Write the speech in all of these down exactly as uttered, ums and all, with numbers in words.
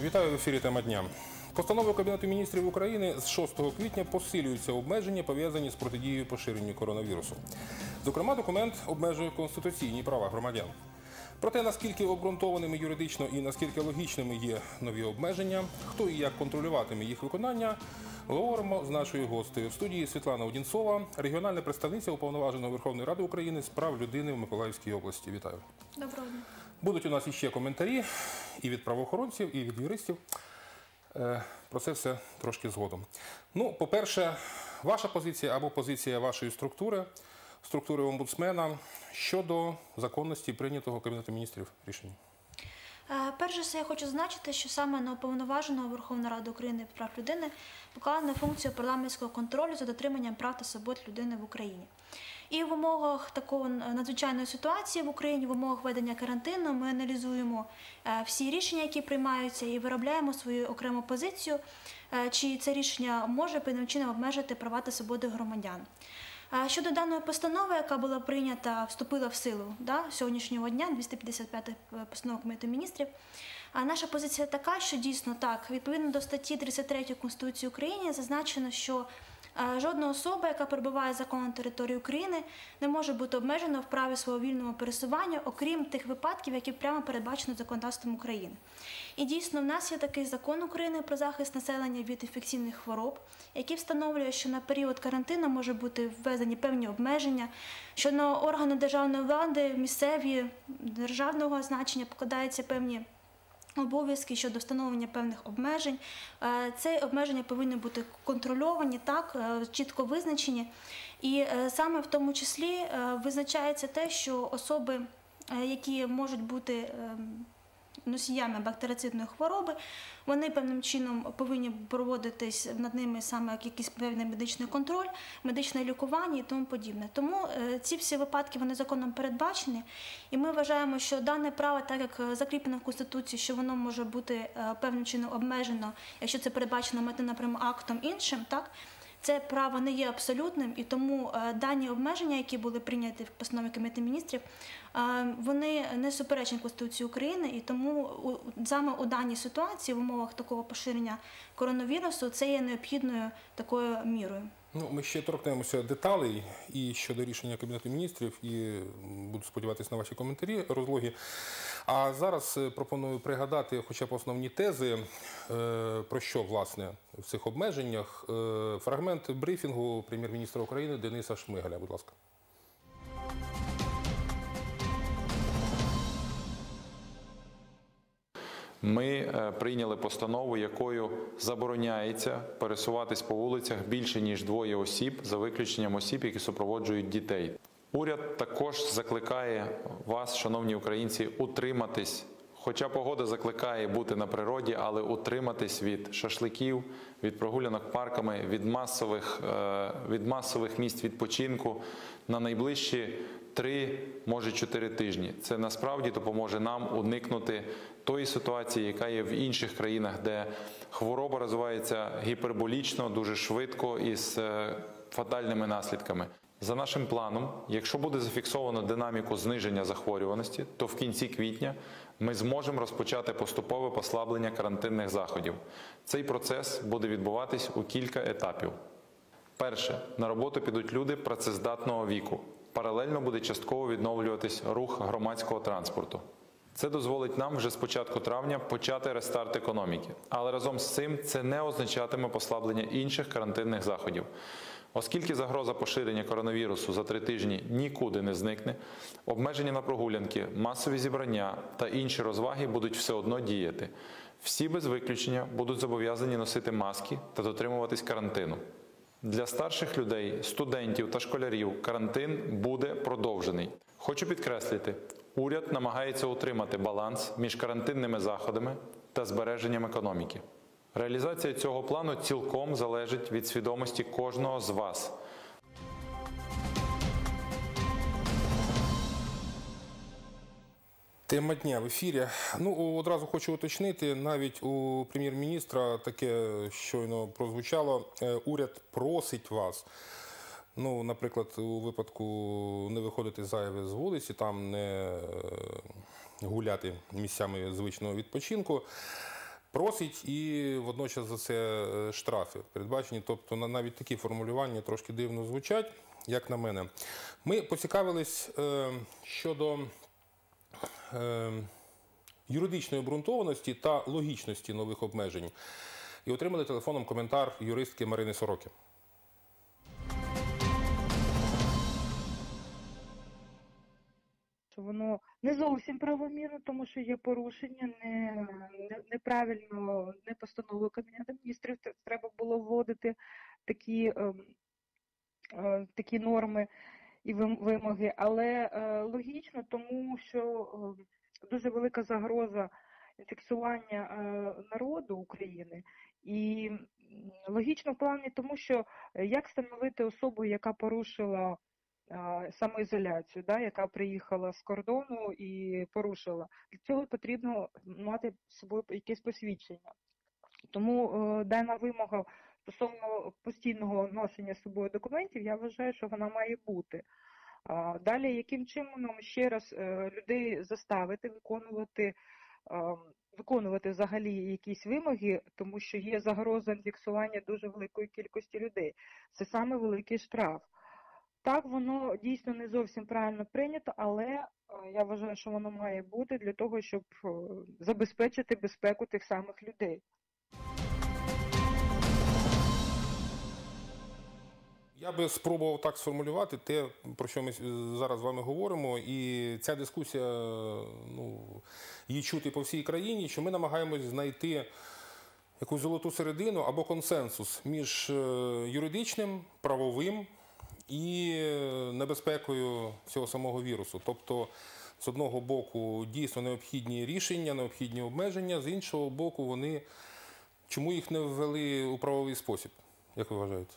Вітаю в ефірі «Тема дня». Постановою Кабінету міністрів України з шостого квітня посилюються обмеження, пов'язані з протидією поширенню коронавірусу. Зокрема, документ обмежує конституційні права громадян. Про те, наскільки обґрунтованими юридично і наскільки логічними є нові обмеження, хто і як контролюватиме їх виконання, говоримо з нашою гостею. В студії Світлана Одінцова, регіональна представниця Уповноваженого Верховної Ради України з прав людини в Миколаївській області. Вітаю. Доброго дня. Будуть у нас іще коментарі і від правоохоронців, і від юристів. Про це все трошки згодом. Ну, по-перше, ваша позиція або позиція вашої структури, структури омбудсмена щодо законності прийнятого Кабінетом міністрів рішення. Перш за все, я хочу зазначити, що саме на Уповноваженого Верховної Ради України з прав людини покладена функція парламентського контролю за дотриманням прав та свобод людини в Україні. І в умовах такої надзвичайної ситуації в Україні, в умовах введення карантину, ми аналізуємо всі рішення, які приймаються, і виробляємо свою окрему позицію, чи це рішення може певним чином обмежити права та свободи громадян. Щодо даної постанови, яка була прийнята, вступила в силу да, сьогоднішнього дня, двісті п'ятдесят п'ята постанова Кабінету міністрів, наша позиція така, що дійсно так, відповідно до статті тридцять третьої Конституції України зазначено, що жодна особа, яка перебуває законно на території України, не може бути обмежена в праві свого вільного пересування, окрім тих випадків, які прямо передбачено законодавством України. І дійсно, в нас є такий закон України про захист населення від інфекційних хвороб, який встановлює, що на період карантину може бути введені певні обмеження, що на органи державної влади, місцеві, державного значення покладаються певні обов'язки щодо встановлення певних обмежень. Ці обмеження повинні бути контрольовані, так, чітко визначені. І саме в тому числі визначається те, що особи, які можуть бути носіями бактерицидної хвороби, вони певним чином повинні проводитись над ними саме як якийсь певний медичний контроль, медичне лікування і тому подібне. Тому ці всі випадки, вони законом передбачені, і ми вважаємо, що дане право, так як закріплено в Конституції, що воно може бути певним чином обмежено, якщо це передбачено методним актом іншим, так, це право не є абсолютним, і тому дані обмеження, які були прийняті в постанові Кабінету міністрів, вони не суперечать Конституції України, і тому саме у даній ситуації, в умовах такого поширення коронавірусу, це є необхідною такою мірою. Ну, ми ще торкнемося деталей і щодо рішення Кабінету міністрів, і буду сподіватися на ваші коментарі розлогі. А зараз пропоную пригадати хоча б основні тези, про що, власне, в цих обмеженнях. Фрагмент брифінгу прем'єр-міністра України Дениса Шмигаля, будь ласка. Ми прийняли постанову, якою забороняється пересуватись по вулицях більше, ніж двоє осіб, за виключенням осіб, які супроводжують дітей. Уряд також закликає вас, шановні українці, утриматись, хоча погода закликає бути на природі, але утриматись від шашликів, від прогулянок парками, від масових, від масових місць відпочинку на найближчі три, може чотири тижні. Це насправді допоможе нам уникнути тої ситуації, яка є в інших країнах, де хвороба розвивається гіперболічно, дуже швидко і з фатальними наслідками. За нашим планом, якщо буде зафіксовано динаміку зниження захворюваності, то в кінці квітня ми зможемо розпочати поступове послаблення карантинних заходів. Цей процес буде відбуватись у кілька етапів. Перше. На роботу підуть люди працездатного віку. Паралельно буде частково відновлюватись рух громадського транспорту. Це дозволить нам вже з початку травня почати рестарт економіки. Але разом з цим це не означатиме послаблення інших карантинних заходів. Оскільки загроза поширення коронавірусу за три тижні нікуди не зникне, обмеження на прогулянки, масові зібрання та інші розваги будуть все одно діяти. Всі без виключення будуть зобов'язані носити маски та дотримуватись карантину. Для старших людей, студентів та школярів карантин буде продовжений. Хочу підкреслити, уряд намагається утримати баланс між карантинними заходами та збереженням економіки. Реалізація цього плану цілком залежить від свідомості кожного з вас. Тема дня в ефірі. Ну, одразу хочу уточнити, навіть у прем'єр-міністра таке щойно прозвучало, уряд просить вас, ну, наприклад, у випадку не виходити зайве з вулиці, там не гуляти місцями звичного відпочинку. просить і водночас за це е, штрафи передбачені. Тобто на- навіть такі формулювання трошки дивно звучать, як на мене. Ми поцікавились е, щодо е, юридичної обґрунтованості та логічності нових обмежень і отримали телефоном коментар юристки Марини Сороки. Що воно не зовсім правомірно, тому що є порушення, не, не неправильно, не постановою Кабінету Міністрів треба було вводити такі, е, е, такі норми і вим- вимоги, але е, логічно, тому що е, дуже велика загроза інфіксування е, народу України, і м, логічно в плані тому, що е, як встановити особу, яка порушила а, самоізоляцію, да, яка приїхала з кордону і порушила. Для цього потрібно мати з собою якесь посвідчення. Тому е, дана вимога стосовно постійного ношення з собою документів, я вважаю, що вона має бути. А, далі, яким чином ще раз е, людей заставити виконувати, е, виконувати взагалі якісь вимоги, тому що є загроза інфіксування дуже великої кількості людей. Це саме великий штраф. Так, воно дійсно не зовсім правильно прийнято, але е, я вважаю, що воно має бути для того, щоб е, забезпечити безпеку тих самих людей. Я би спробував так сформулювати те, про що ми зараз з вами говоримо, і ця дискусія, ну, її чути по всій країні, що ми намагаємось знайти якусь золоту середину або консенсус між е, юридичним, правовим і небезпекою цього самого вірусу. Тобто, з одного боку, дійсно необхідні рішення, необхідні обмеження, з іншого боку, вони, чому їх не ввели у правовий спосіб, як ви вважаєте?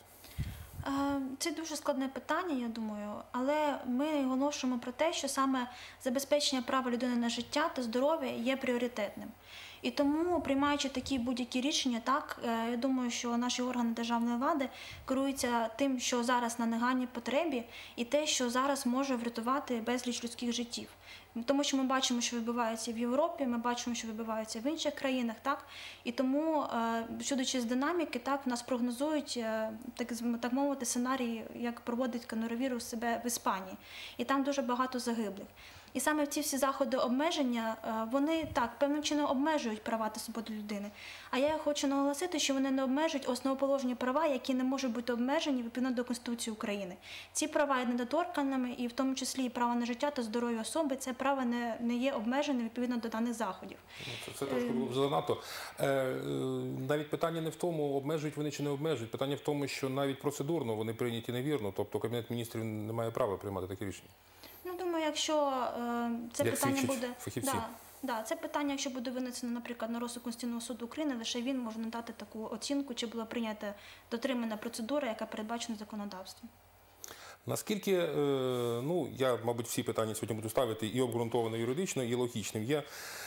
Е, Це дуже складне питання, я думаю, але ми оголошуємо про те, що саме забезпечення права людини на життя та здоров'я є пріоритетним. І тому, приймаючи такі будь-які рішення, так, е, я думаю, що наші органи державної влади керуються тим, що зараз на нагальній потребі, і те, що зараз може врятувати безліч людських життів. Тому що ми бачимо, що відбувається в Європі, ми бачимо, що відбувається в інших країнах, так? І тому, е, судячи з динаміки, так, в нас прогнозують, е, так, з- так мовити, сценарій, як проводить коронавірус себе в Іспанії. І там дуже багато загиблих. І саме ці всі заходи обмеження, е, вони так, певним чином обмежують права та свободу людини. А я хочу наголосити, що вони не обмежують основоположні права, які не можуть бути обмежені відповідно до Конституції України. Ці права є недоторканими, і в тому числі і право на життя та здоров'я особи, це право не, не є обмеженим відповідно до даних заходів. Ну, Це, це трошки було б занадто. Е, е, навіть питання не в тому, обмежують вони чи не обмежують. Питання в тому, що навіть процедурно вони прийняті невірно, тобто Кабінет Міністрів не має права приймати такі рішення. Ну, думаю, якщо е, це Як питання свідчать буде фахівці. Да, да, це питання, якщо буде винесено, наприклад, на розсуд Конституційного суду України, лише він може надати таку оцінку, чи була прийнята дотримана процедура, яка передбачена законодавством. Наскільки, е, ну, я, мабуть, всі питання сьогодні буду ставити і обґрунтовано юридично, і логічним. Є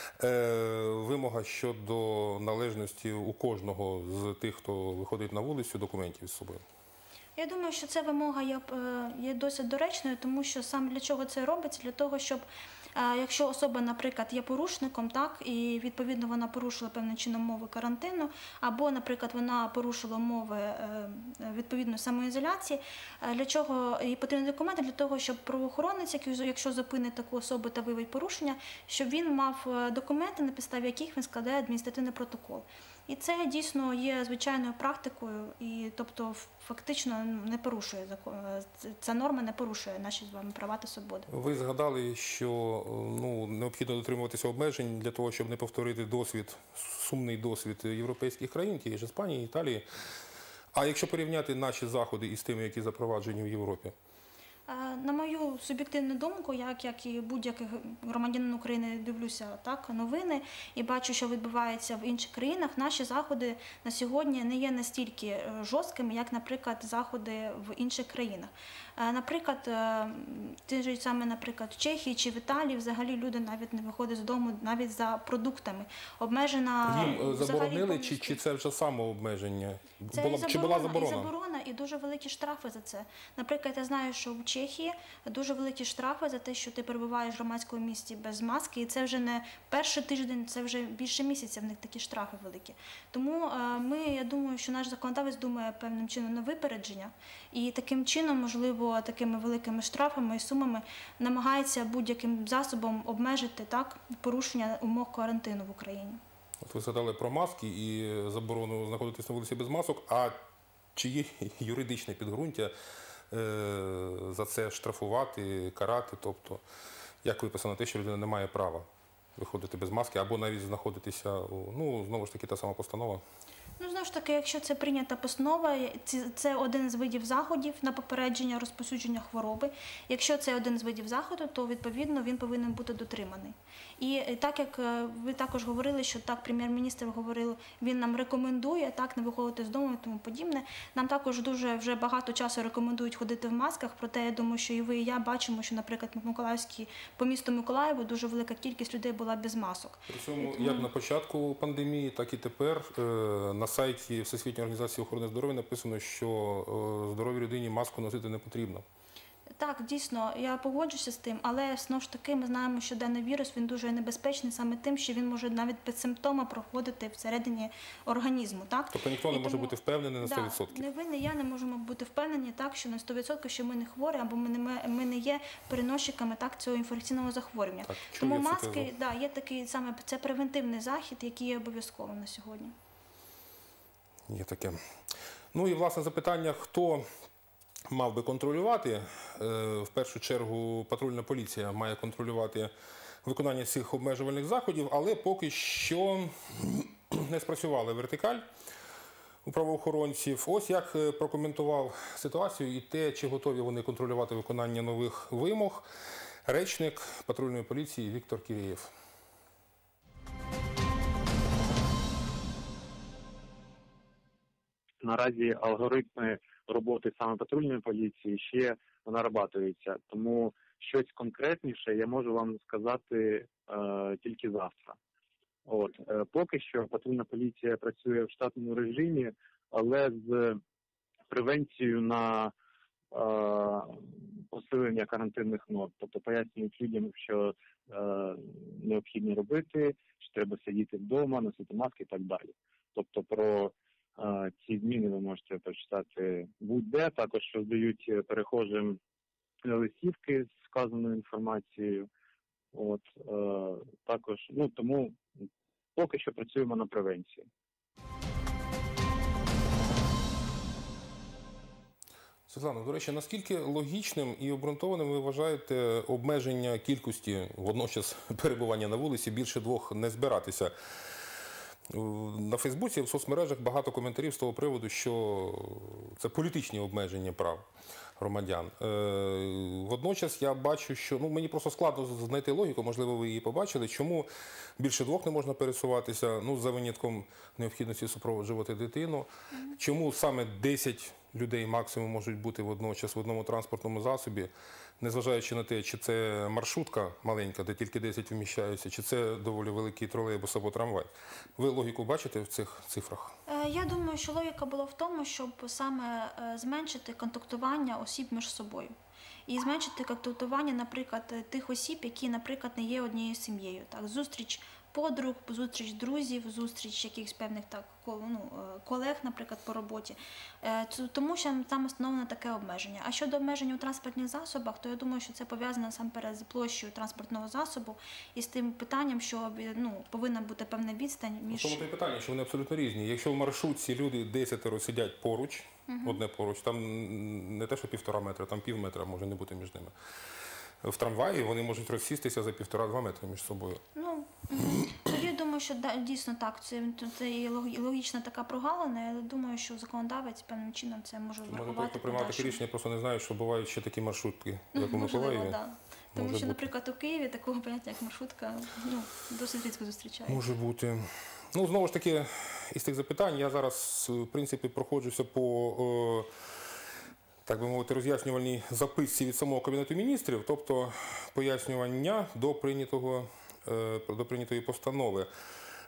е, вимога щодо належності у кожного з тих, хто виходить на вулицю, документів з собою. Я думаю, що ця вимога є, е, є досить доречною, тому що саме для чого це робиться? Для того, щоб е, якщо особа, наприклад, є порушником, так, і відповідно вона порушила певним чином умови карантину, або, наприклад, вона порушила умови е, відповідно самоізоляції, е, для чого їй потрібні документи? Для того, щоб правоохоронець, який- якщо зупинить таку особу та виявить порушення, щоб він мав е, документи, на підставі яких він складає адміністративний протокол. І це дійсно є звичайною практикою, і тобто фактично не порушує закон. Ця норма не порушує наші з вами права та свободи. Ви згадали, що ну, необхідно дотримуватися обмежень для того, щоб не повторити досвід, сумний досвід європейських країн, тієї ж Іспанії, Італії. А якщо порівняти наші заходи із тими, які запроваджені в Європі? Е, На мою суб'єктивну думку, як, як і будь-який громадянин України, дивлюся так, новини і бачу, що відбувається в інших країнах, наші заходи на сьогодні не є настільки е, жорсткими, як, наприклад, заходи в інших країнах. Е, Наприклад, е, ті ж саме, наприклад, в Чехії чи в Італії взагалі люди навіть не виходять з дому навіть за продуктами. Обмежена Їм е, взагалі заборонили, чи, повністю. чи це вже самообмеження? Це Була, і чи була заборона, і заборона? заборона, і дуже великі штрафи за це. Наприклад, я знаю, що в Чехії дуже великі штрафи за те, що ти перебуваєш в громадському місці без маски, і це вже не перший тиждень, це вже більше місяця в них такі штрафи великі. Тому ми, я думаю, що наш законодавець думає певним чином на випередження, і таким чином, можливо, такими великими штрафами і сумами намагається будь-яким засобом обмежити так порушення умов карантину в Україні. От ви згадали про маски і заборону знаходитися на вулиці без масок, а чи є юридичне підґрунтя за це штрафувати, карати? Тобто, як виписано те, що людина не має права виходити без маски або навіть знаходитися, у, ну, знову ж таки, та сама постанова? Ну, знову ж таки, якщо це прийнята постанова, це один з видів заходів на попередження розповсюдження хвороби. Якщо це один з видів заходу, то, відповідно, він повинен бути дотриманий. І так, як ви також говорили, що так, прем'єр-міністр говорив, він нам рекомендує так не виходити з дому і тому подібне. Нам також дуже вже багато часу рекомендують ходити в масках, проте я думаю, що і ви, і я бачимо, що, наприклад, в Миколаївській, по місту Миколаєву дуже велика кількість людей була без масок. При цьому, як на початку пандемії, так і тепер на сайті Всесвітньої організації охорони здоров'я написано, що здоровій людині маску носити не потрібно. Так, дійсно, я погоджуся з тим, але знову ж таки ми знаємо, що даний вірус, він дуже небезпечний саме тим, що він може навіть без симптома проходити всередині організму. Так? Тобто ніхто не І може тому, бути впевнений на сто відсотків? Да, не ви, не я не можемо бути впевнені так, що на сто відсотків, що ми не хворі, або ми не, ми не є переносчиками так, цього інфекційного захворювання. Так, тому маски, да, є такий саме, це превентивний захід, який є обов'язковим на сьогодні. Є таке. Ну і, власне, запитання, хто мав би контролювати? В першу чергу патрульна поліція має контролювати виконання цих обмежувальних заходів, але поки що не спрацювала вертикаль у правоохоронців. Ось як прокоментував ситуацію і те, чи готові вони контролювати виконання нових вимог, речник патрульної поліції Віктор Кірєєв. Наразі алгоритми роботи саме патрульної поліції ще нарабатуються, тому щось конкретніше я можу вам сказати е, тільки завтра. От е, поки що патрульна поліція працює в штатному режимі, але з превенцією на е, посилення карантинних норм, тобто пояснюють людям, що е, необхідно робити, що треба сидіти вдома, носити маски і так далі. Тобто про ці зміни ви можете прочитати будь-де, також роздають перехожим листівки з вказаною інформацією. От, е, також, ну, тому поки що працюємо на превенції. Світлано, до речі, наскільки логічним і обґрунтованим ви вважаєте обмеження кількості водночас перебування на вулиці, більше двох не збиратися? На Фейсбуці, в соцмережах багато коментарів з того приводу, що це політичні обмеження прав громадян. Водночас я бачу, що, ну, мені просто складно знайти логіку, можливо, ви її побачили, чому більше двох не можна пересуватися, ну, за винятком необхідності супроводжувати дитину, чому саме десять людей максимум можуть бути водночас в одному транспортному засобі, незважаючи на те, чи це маршрутка маленька, де тільки десять вміщаються, чи це доволі великий тролейбус або трамвай. Ви логіку бачите в цих цифрах? Я думаю, що логіка була в тому, щоб саме зменшити контактування осіб між собою. І зменшити контактування, наприклад, тих осіб, які, наприклад, не є однією сім'єю. Так, зустріч подруг, зустріч друзів, зустріч якихось певних так, ну, колег, наприклад, по роботі. Тому що там встановлено таке обмеження. А щодо обмеження у транспортних засобах, то я думаю, що це пов'язано насамперед з площею транспортного засобу і з тим питанням, що, ну, повинна бути певна відстань між... Тому те питання, що вони абсолютно різні. Якщо в маршрутці люди десятеро сидять поруч, угу. одне поруч, там не те, що півтора метра, там пів метра може не бути між ними. В трамваї вони можуть розсістися за півтора-два метри між собою. Ну, тоді я думаю, що дійсно так, це, це і логічна така прогалина, але думаю, що законодавець певним чином це може врахувати. Може, той, хто приймав таке рішення, просто не знає, що бувають ще такі маршрутки, як у Миколаєві. Можливо, так. Тому може що, бути. Наприклад, у Києві такого поняття, як маршрутка, ну, досить рідко зустрічається. Може бути. Ну, знову ж таки, із тих запитань я зараз, в принципі, проходжуся по... так би мовити, роз'яснювальній записці від самого Кабінету міністрів, тобто пояснювання до, прийнятого, до прийнятої постанови.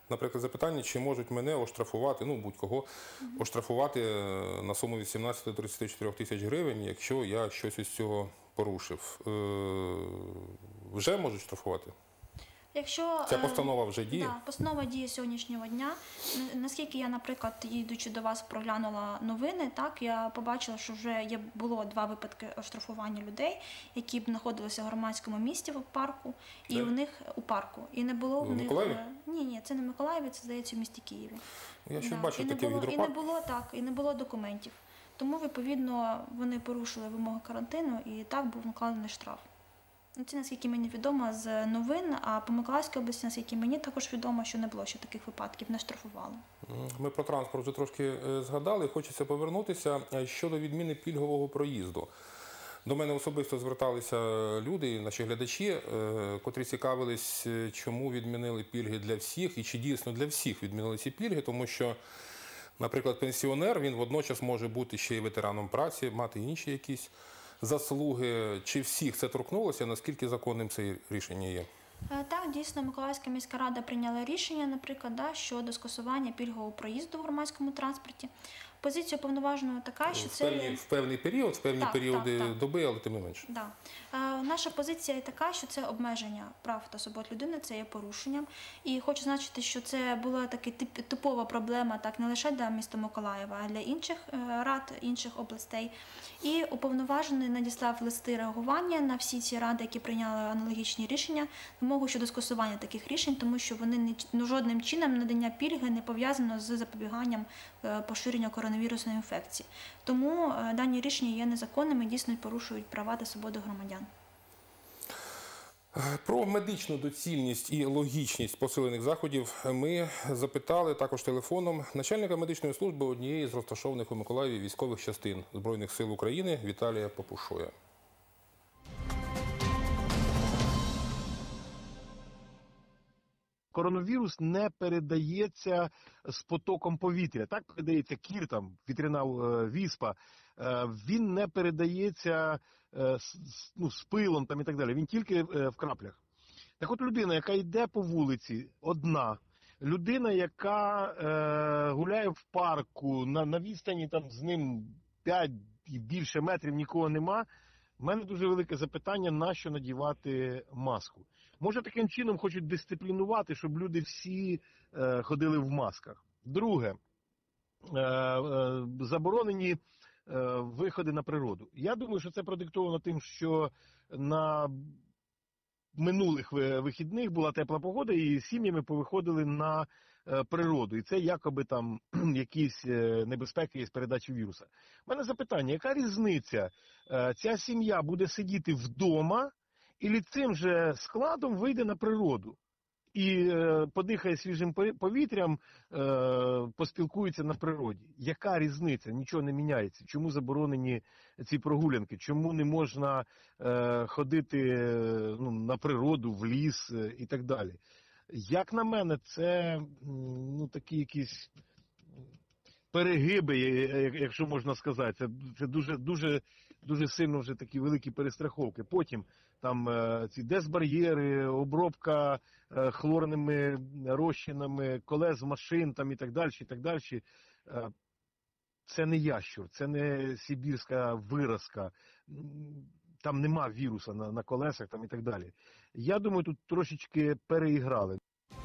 наприклад, запитання, чи можуть мене оштрафувати, ну будь-кого, оштрафувати е, на суму від сімнадцяти до тридцяти чотирьох тисяч гривень, якщо я щось із цього порушив. Е, Вже можуть штрафувати? Якщо Ця е, постанова вже діє? Да, постанова діє сьогоднішнього дня. Н- Наскільки я, наприклад, їдучи до вас, проглянула новини, так, я побачила, що вже є, було два випадки оштрафування людей, які б знаходилися в громадському місті в парку, і Де? у них у парку. І не було В в них... Миколаєві? е, Ні, ні, це не в Миколаєві, це, здається, в місті Києві. Я ще Да. бачив і не таке в було, і не гідропарку. було так, і не було документів. Тому, відповідно, вони порушили вимоги карантину, і так був накладений штраф. Ну, це, наскільки мені відомо з новин, а по Миколаївській області, наскільки мені також відомо, що не було ще таких випадків, не штрафували. Ми про транспорт вже трошки е, згадали. Хочеться повернутися е, щодо відміни пільгового проїзду. До мене особисто зверталися люди, наші глядачі, е, котрі цікавились, е, чому відмінили пільги для всіх і чи дійсно для всіх відмінили ці пільги, тому що, наприклад, пенсіонер, він водночас може бути ще й ветераном праці, мати інші якісь заслуги. Чи всіх це торкнулося, наскільки законним це рішення є? Е, Так, дійсно, Миколаївська міська рада прийняла рішення, наприклад, да, щодо скасування пільгового проїзду в громадському транспорті. Позиція уповноваженого така, що В це... певні, в певний період, в певні Так, періоди так, так. доби, але тим не менше. Да. Е, наша позиція така, що це обмеження прав та свобод людини, це є порушенням. І хочу зазначити, що це була така тип, типова проблема так не лише для міста Миколаєва, а й для інших е, рад, інших областей. І уповноважений надіслав листи реагування на всі ці ради, які прийняли аналогічні рішення, вимогу щодо скасування таких рішень, тому що вони не, ну, жодним чином надання пільги не пов'язано з запобіганням е, поширення коронавірусної інфекції. Тому е, дані рішення є незаконними і дійсно порушують права та свободи громадян. Про медичну доцільність і логічність посилених заходів ми запитали також телефоном начальника медичної служби однієї з розташованих у Миколаєві військових частин Збройних сил України Віталія Попушоя. Коронавірус не передається з потоком повітря. Так передається кір, там, вітряна е, віспа. Е, він не передається е, з, ну, з пилом там, і так далі. Він тільки е, в краплях. Так от людина, яка йде по вулиці, одна, людина, яка е, гуляє в парку, на, на відстані там, з ним п'ять і більше метрів нікого нема, в мене дуже велике запитання, на що надівати маску. Може, таким чином хочуть дисциплінувати, щоб люди всі е, ходили в масках. Друге, е, е, заборонені е, виходи на природу. Я думаю, що це продиктовано тим, що на минулих вихідних була тепла погода, і сім'ями повиходили на е, природу. І це якоби там якісь е, небезпеки з передачі віруса. У мене запитання, яка різниця? Е, ця сім'я буде сидіти вдома, і цим же складом вийде на природу і е, подихає свіжим повітрям, е, поспілкується на природі. Яка різниця? Нічого не міняється. Чому заборонені ці прогулянки? Чому не можна е, ходити ну, на природу, в ліс е, і так далі? Як на мене, це ну, такі якісь перегиби, якщо можна сказати. Це, це дуже, дуже, дуже сильно вже такі великі перестраховки. Потім там е, ці дезбар'єри, обробка е, хлорними розчинами, колес машин там, і так далі, і так далі. Е, це не ящур, це не сибірська виразка. Там нема віруса на, на колесах там, і так далі. Я думаю, тут трошечки переіграли.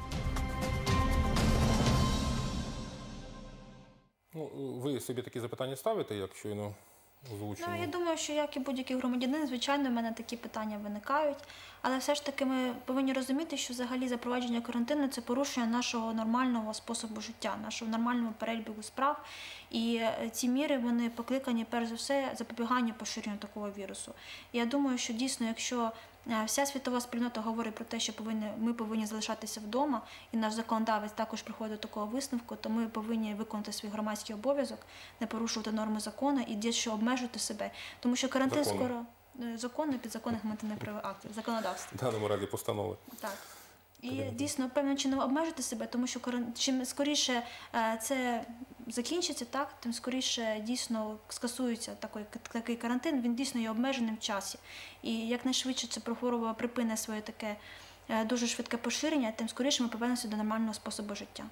Ну, ви собі такі запитання ставите, як щойно озвучено? Ну, я думаю, що як і будь-який громадянин, звичайно, в мене такі питання виникають. Але все ж таки ми повинні розуміти, що взагалі запровадження карантину – це порушення нашого нормального способу життя, нашого нормального перебігу справ. І ці міри, вони покликані, перш за все, запобіганню поширенню такого вірусу. І я думаю, що дійсно, якщо вся світова спільнота говорить про те, що повинні, ми повинні залишатися вдома, і наш законодавець також приходить до такого висновку, то ми повинні виконати свій громадський обов'язок, не порушувати норми закону і дещо обмежити себе. Тому що карантин Закону. скоро... Закони, підзаконних нормативних актів, законодавство. В даному разі постанови. Так. І дійсно, певним чином обмежити себе, тому що чим скоріше це закінчиться, так, тим скоріше дійсно скасується такий, такий карантин, він дійсно є обмеженим в часі. І якнайшвидше ця хвороба припине своє таке е, дуже швидке поширення, тим скоріше ми повернемося до нормального способу життя.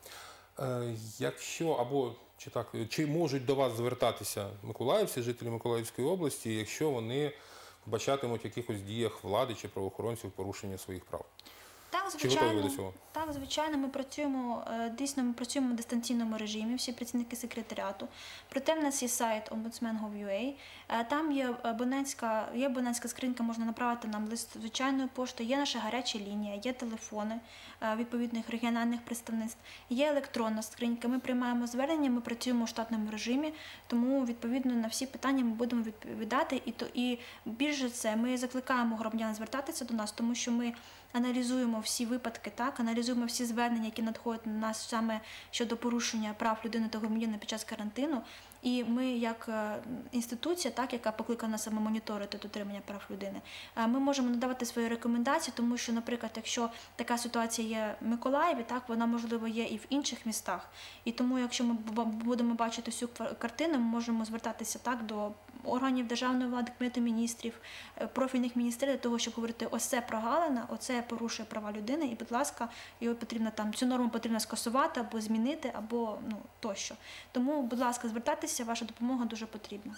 Е, Якщо або чи так, чи можуть до вас звертатися миколаївці, жителі Миколаївської області, якщо вони вбачатимуть в якихось діях влади чи правоохоронців порушення своїх прав? Так, Чи готові ви звичайно, до цього? так, звичайно, ми працюємо, е, дійсно, ми працюємо в дистанційному режимі, всі працівники секретаріату. Проте в нас є сайт омбудсмен крапка гов крапка ю а, е, там є абонентська, є абонентська скринька, можна направити нам лист звичайною поштою, є наша гаряча лінія, є телефони е, відповідних регіональних представництв, є електронна скринька, ми приймаємо звернення, ми працюємо у штатному режимі, тому, відповідно, на всі питання ми будемо відповідати. І, то, і більше це, ми закликаємо громадян звертатися до нас, тому що ми аналізуємо всі випадки, так, аналізуємо всі звернення, які надходять на нас саме щодо порушення прав людини та громадянина під час карантину. І ми, як інституція, так, яка покликана саме моніторити дотримання прав людини, ми можемо надавати свої рекомендації, тому що, наприклад, якщо така ситуація є в Миколаєві, так, вона, можливо, є і в інших містах. І тому, якщо ми будемо бачити всю картину, ми можемо звертатися так до органів державної влади, Кабінету міністрів, профільних міністерів для того, щоб говорити, ось це прогалина, оце порушує права людини, і, будь ласка, його потрібно там, цю норму потрібно скасувати або змінити, або ну, тощо. Тому, будь ласка, звертайтеся, ваша допомога дуже потрібна.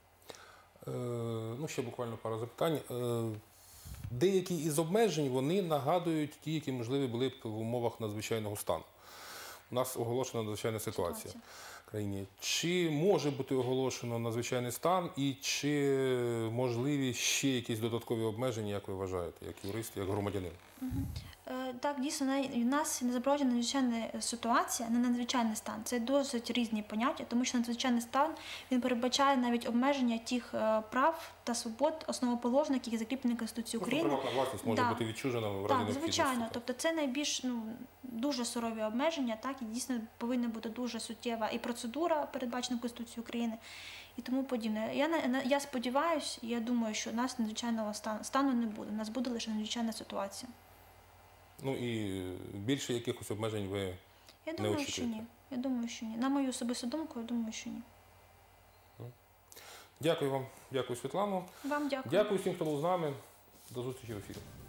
Е, ну, ще буквально пару запитань. Е, деякі із обмежень, вони нагадують ті, які, можливо, були б в умовах надзвичайного стану. У нас оголошена надзвичайна ситуація. Ситуація. В країні. Чи може бути оголошено надзвичайний стан і чи можливі ще якісь додаткові обмеження, як ви вважаєте, як юрист, як громадянин? Е, Так, дійсно, у нас не запроваджена надзвичайна ситуація, не надзвичайний стан. Це досить різні поняття, тому що надзвичайний стан, він передбачає навіть обмеження тих е, прав та свобод основоположних, які закріплені Конституцією України. Приватна власність може Да. бути відчужена в разі Так, необхідності. звичайно. Тобто це найбільш ну, дуже сурові обмеження, так, і дійсно повинна бути дуже суттєва і процедура, передбачена Конституцією України, і тому подібне. Я, на- я сподіваюся, я думаю, що у нас надзвичайного стану, стану не буде. У нас буде лише надзвичайна ситуація. Ну і більше якихось обмежень ви Я не думаю, що очікуєте? ні. Я думаю, що ні. На мою особисту думку, я думаю, що ні. Дякую вам. Дякую, Світлано. Вам дякую. Дякую всім, хто був з нами. До зустрічі в ефірі.